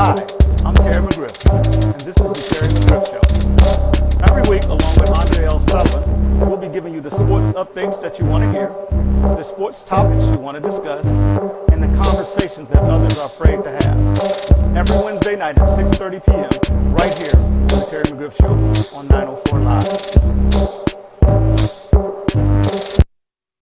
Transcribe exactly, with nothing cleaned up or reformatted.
Hi, I'm Terry McGriff, and this is the Terry McGriff Show. Every week, along with Andre L. Sullivan, we'll be giving you the sports updates that you want to hear, the sports topics you want to discuss, and the conversations that others are afraid to have. Every Wednesday night at six thirty p m, right here on the Terry McGriff Show on nine oh four Live.